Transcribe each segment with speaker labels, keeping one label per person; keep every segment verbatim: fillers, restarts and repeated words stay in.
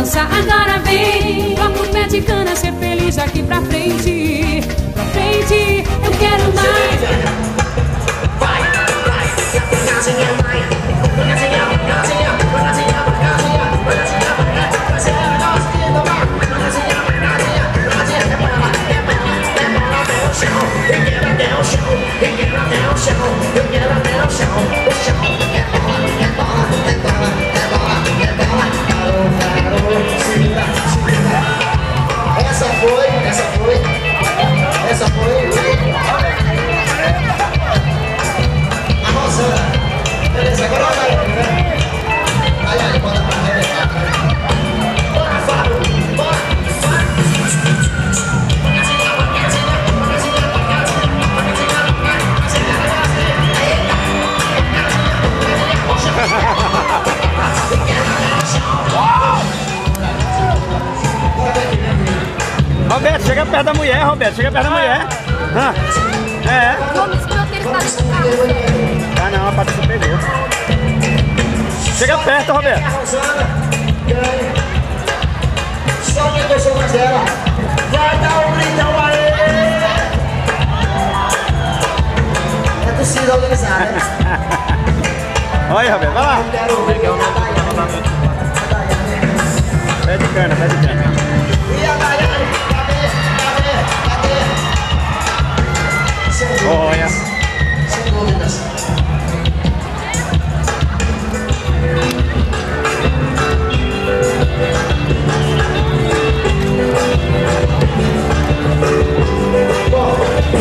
Speaker 1: dança, agora vem. Toca o pé de cana, ser feliz daqui pra frente. Pra frente, eu quero mais.
Speaker 2: Vai, vai, casinha, mãe. Casinha, casinha, casinha, casinha, casinha, eu quero até o chão, eu quero até o chão, eu quero até o chão, o chão é bola, é bola, é bola, é bola, é bola, parou, parou, segura, segura. Essa foi, essa foi, essa foi, a Rosana, beleza, agora olha aí, né? Aí, aí, bora pra arrebentar, bora, Fábio, bora,
Speaker 3: Roberto, chega perto da mulher, Roberto, chega perto da mulher. Ah, é. Ah não, a Patrícia pegou. Chega perto, Roberto.
Speaker 2: Só que eu sou mais dela. Vai dar um gritão aí. É torcida organizada, né?
Speaker 3: Olha, Roberto, vai lá. Pé de cana, pé de cana.
Speaker 2: E a Daiane, cadê, cadê, cadê? Sem dúvidas.
Speaker 3: Olha.
Speaker 2: Sem dúvidas. Bom.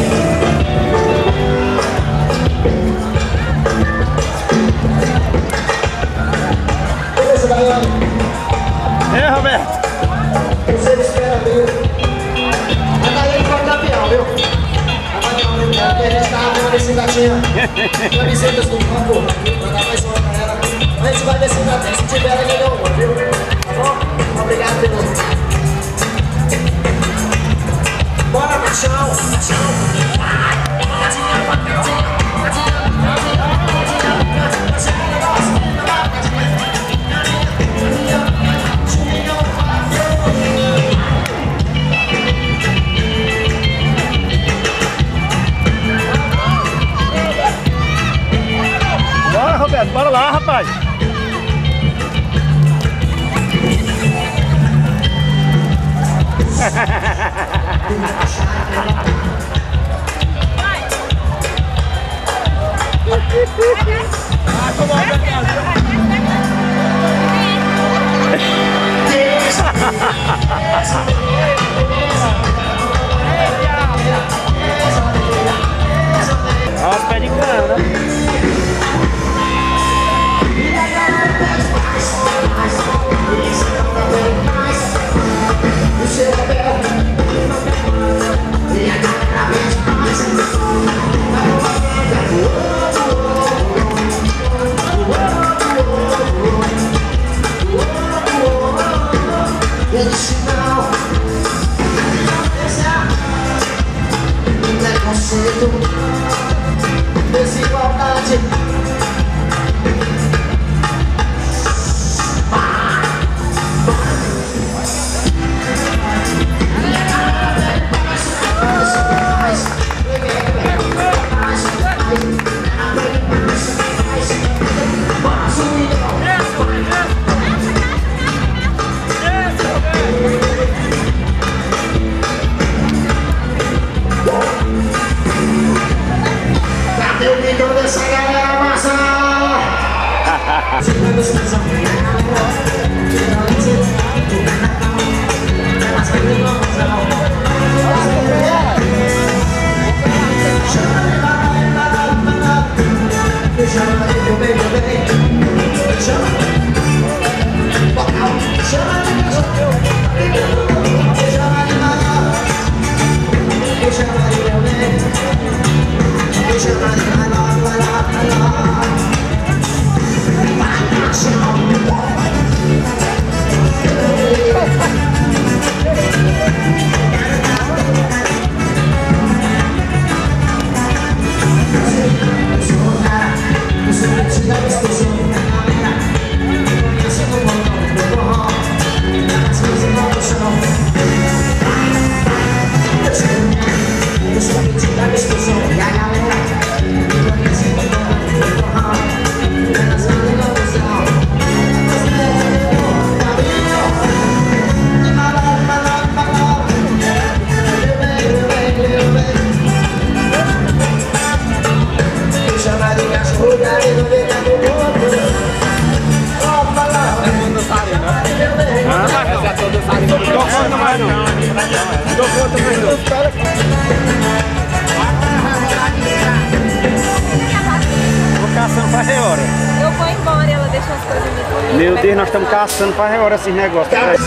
Speaker 2: Beleza, Daiane?
Speaker 3: É, Roberto.
Speaker 2: Você espera, viu? A Daiane foi campeão, viu? A Daiane, a gente tava vendo esse gatinho. Camisetas do campo, pra dar mais uma pra ela. A gente vai ver se ainda tem, se tiver, ela ganhou uma, viu? Tá bom? Obrigado pelo. Bora, machão! Machão!
Speaker 3: Bora, Roberto, bora lá, rapaz. Olha os pés de cana, né?
Speaker 2: Desigualdade. Cadê o milhão dessa galera, massa?
Speaker 3: Meu Deus, nós estamos caçando faz hora esses negócios.